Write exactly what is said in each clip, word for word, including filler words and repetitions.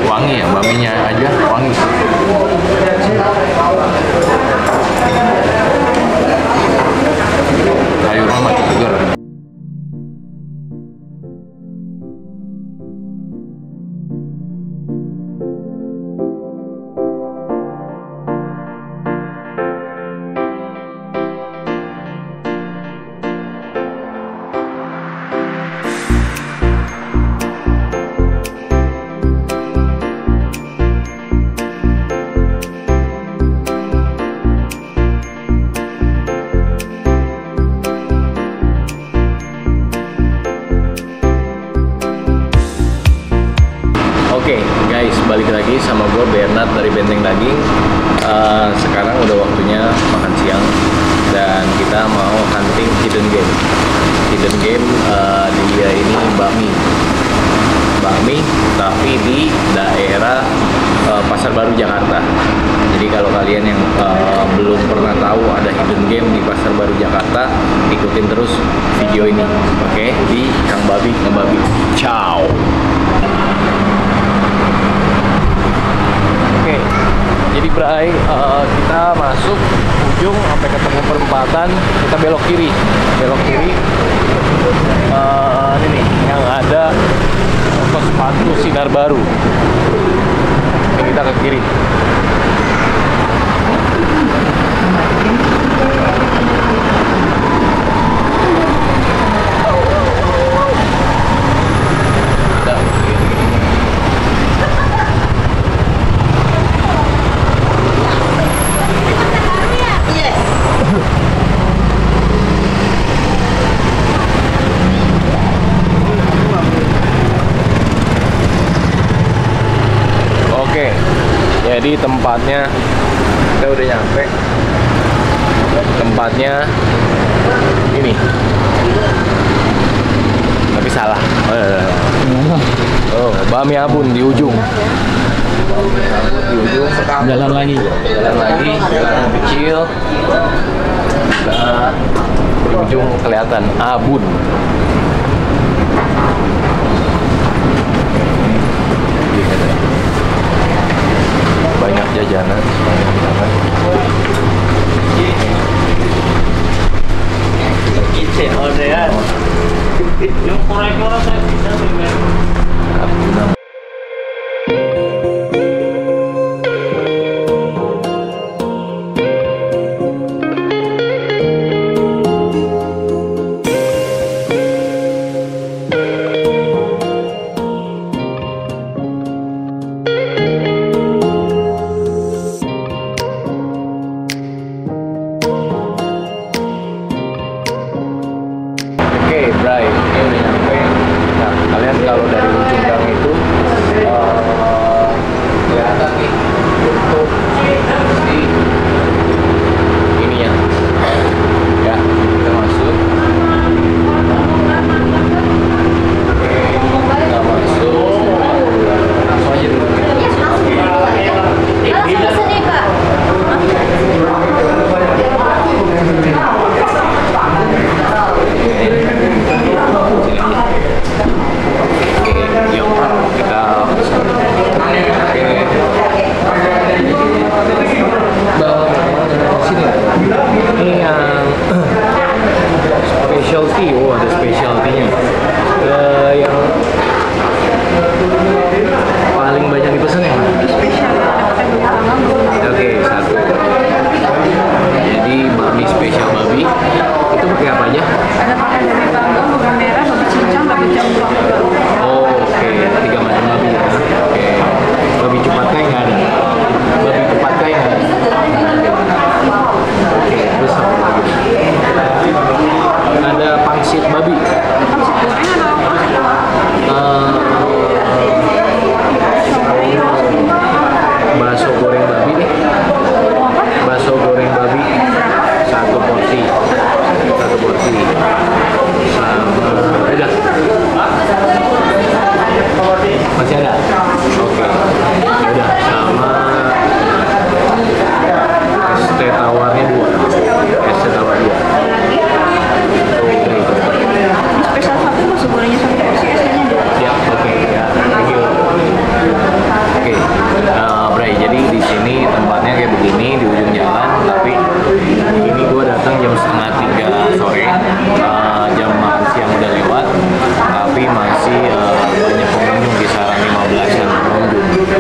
wangi ya, baminya aja wangi. Sayurnya masih segar. Oke okay, guys, balik lagi sama gue Bernard dari Benteng Daging. uh, Sekarang udah waktunya makan siang dan kita mau hunting hidden game. Hidden game uh, dia ini bakmi bakmi tapi di daerah uh, Pasar Baru Jakarta. Jadi kalau kalian yang uh, belum pernah tahu ada hidden game di Pasar Baru Jakarta, ikutin terus video ini, oke? Okay? Di Kang Babi Ngebabi. Ciao. Oke, jadi Bray, uh, kita masuk ujung sampai ketemu perempatan, kita belok kiri, belok kiri. Uh, ini nih yang ada toko sepatu Sinar Baru. Oke, kita ke kiri. Jadi tempatnya kita udah nyampe. Tempatnya ini, tapi salah. Oh, Bami Abun di ujung. Bami Abun di ujung. Jalan lagi. Jalan lagi. Jalan kecil. Nah, di ujung kelihatan Abun. Banyak jajanan, banyak jajanan. Kitchen orderan. Yung korek-korek saya bisa beli.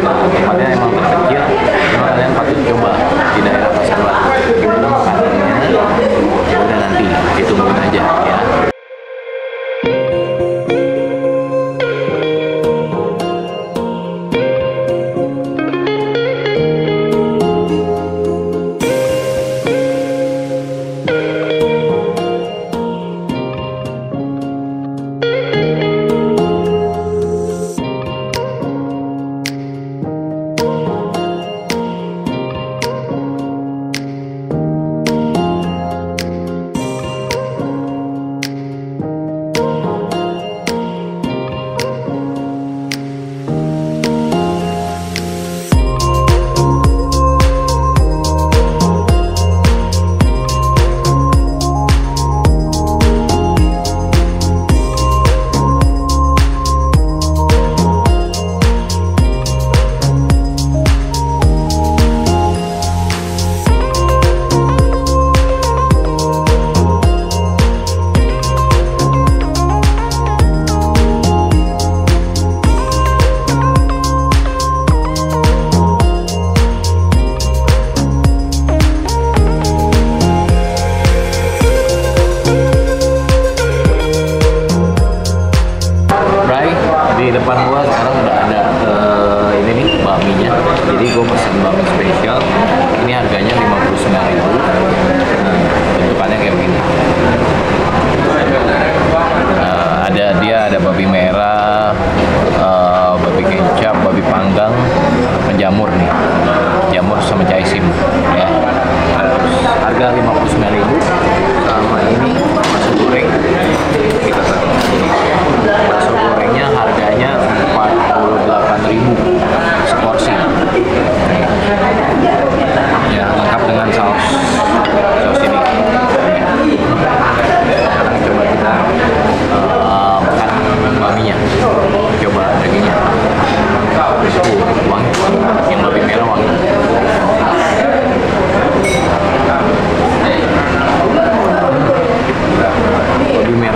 tempatnya emang terpencil, cuma kalian patut coba di daerah Pasar Batu. Gimana makanannya? Ya udah nanti ditungguin aja ya. Di depan gua sekarang udah ada uh, ini nih bakminya, jadi gua pesen bakmi spesial. Ini harganya lima puluh sembilan ribu. Nah, bentukannya kayak begini. Uh, ada dia ada babi merah, uh, babi kecap, babi panggang, penjamur nih, jamur sama caisim ya. Harga lima puluh sembilan ribu. Sama ini bakso goreng. Kita taruh bakso gorengnya harganya empat puluh delapan ribu seporsi. Ya, lengkap dengan saus saus ini. Sekarang coba kita uh, makan bakminya. Coba dagingnya. Uh, wangi, yang babi merah wangi. Babi merah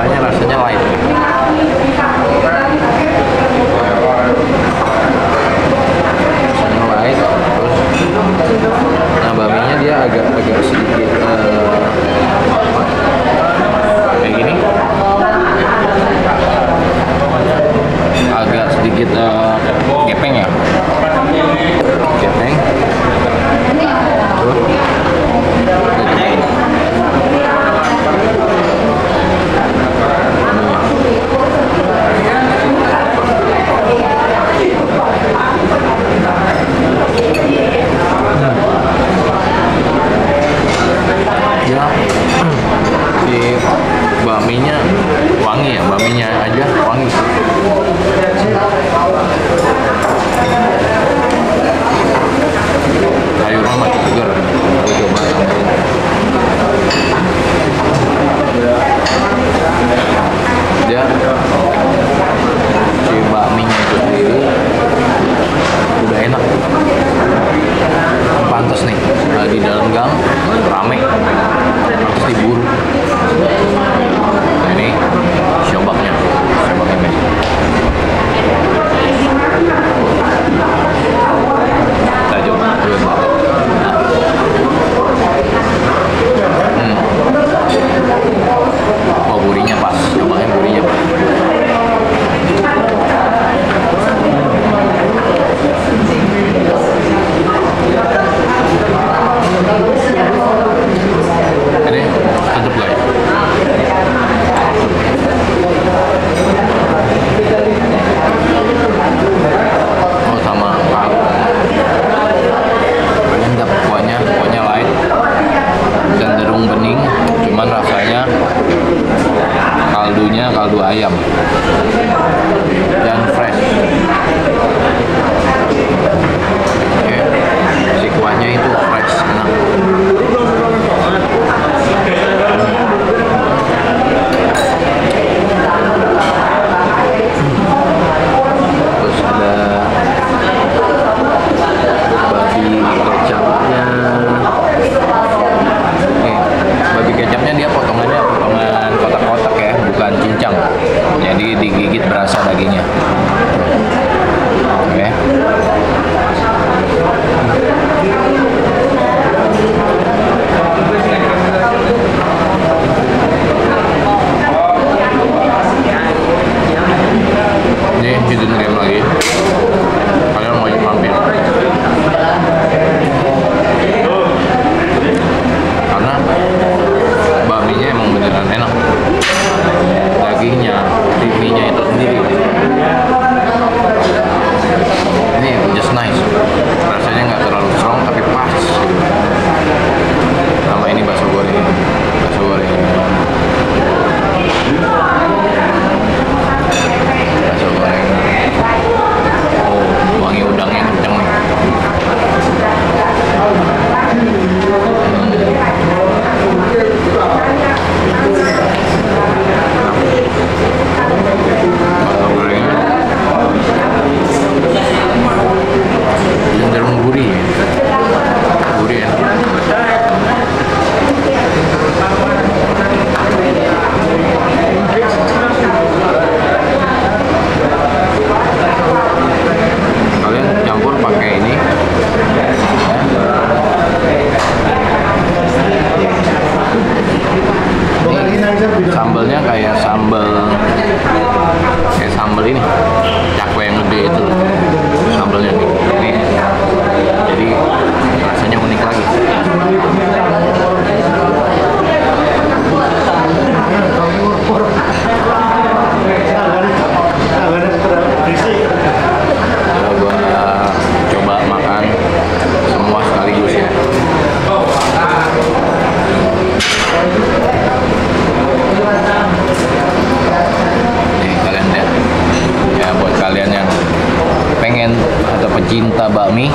atau pecinta bakmi,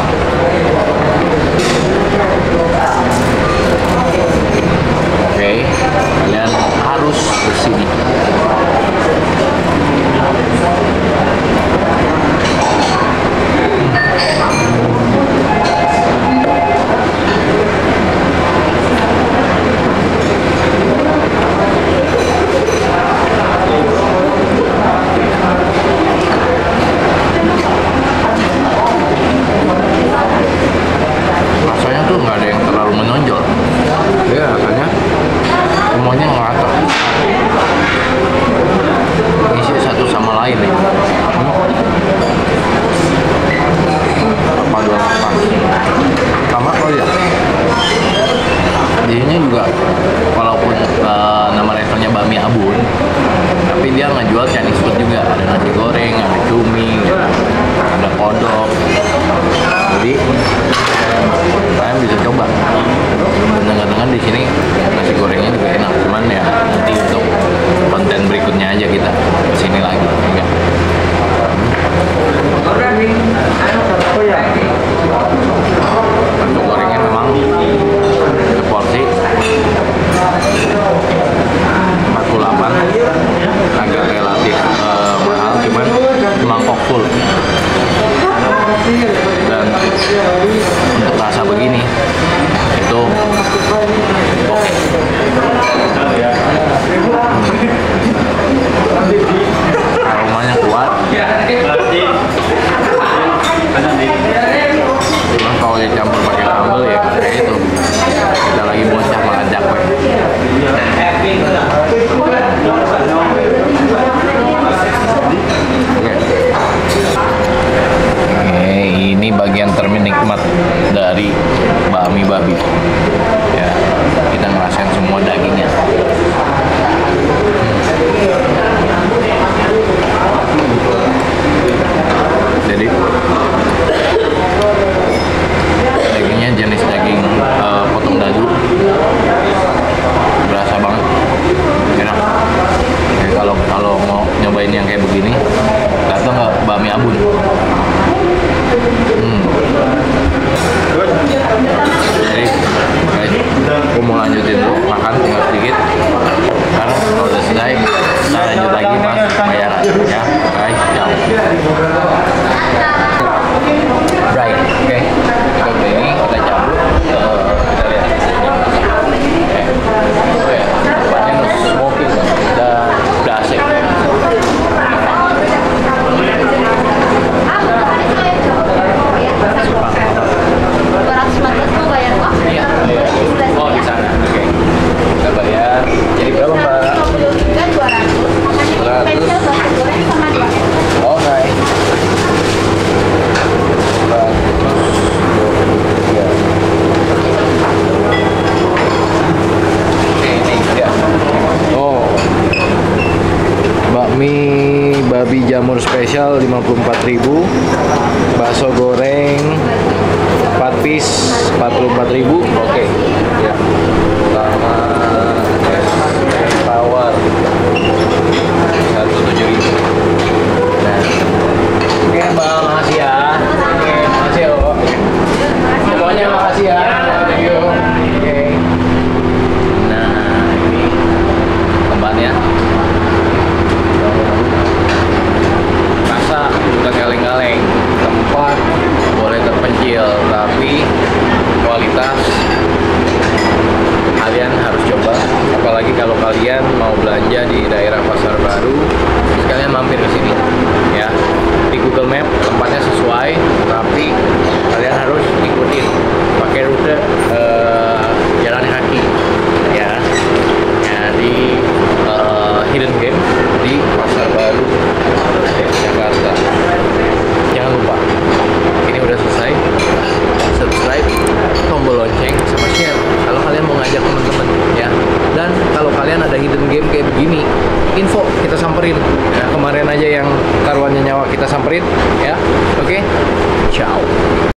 oke, kalian harus kesini. Rasanya tuh nggak ada yang terlalu menonjol, ya rasanya semuanya ngerata, isi satu sama lain nih. Perpaduan pas sama. Oh ya, di sini juga walaupun uh, nama restorannya Bakmi Abun, tapi dia ngejual Chinese food juga. Ada nasi goreng, ada cumi, ada kodok. Jadi kalian bisa coba. Dengar-dengar di sini nasi gorengnya juga enak. Cuman ya nanti untuk konten berikutnya aja kita kesini lagi. Enggak. Nasi gorengnya memang seporsi empat puluh delapan, agak relatif uh, mahal, cuman mangkok full. Dan untuk rasa begini itu oke. Aromanya kuat. Cuman kalau dicampur pakai sambal ya kayak itu kita lagi bocah makan jakwe. Oke. Oke, ini bagian ternikmat dari bakmi babi. Ya, kita ngerasain semua dagingnya. Jadi dagingnya jenis daging uh, potong dadu, berasa banget, enak. Ya, kalau kalau mau nyobain yang kayak begini, datang nggak Bakmi Abun. Hmm. Jadi, guys, aku mau lanjutin dulu makan tinggal sedikit. Karena kalau udah selesai, kita lanjut lagi mas bayaran ya, guys. Ciao. Right, oke. Okay. Kita udah ini kita cabut. Uh, kita lihat. Oke. Oh ya, tempatnya no smoking, udah udah asik. Iya, iya. Oh di sana, oke. Okay. Kita bayar. Jadi berapa mbak? dua ratus. Oke. Oke, ini dia. Oh, bakmi babi jamur spesial lima puluh empat ribu, bakso goreng empat piece empat puluh empat ribu. Oke, ya. Sama es tawar seratus tujuh ribu. Nah, oke mbak, makasih ya. Oke, makasih ya. Semuanya makasih ya. Thank you. Oke. Nah, ini tempatnya. Rasa bukan kaleng-kaleng, tempat boleh terpencil, tapi kualitas kalian harus coba. Apalagi kalau kalian mau belanja di daerah Pasar Baru, sekalian mampir ke sini ya. Di Google Map tempatnya sesuai, tapi kalian harus ikutin pakai rute uh, jalan kaki ya. Nyari uh, hidden game di Pasar Baru Jakarta. Jangan lupa, ini udah selesai. Subscribe, tombol lonceng, sama share kalau kalian mau ngajak teman-teman ya. Dan kalau kalian ada hidden game kayak begini, info kita samperin ya. Kemarin aja yang taruhannya nyawa kita samperin ya. Oke, ciao.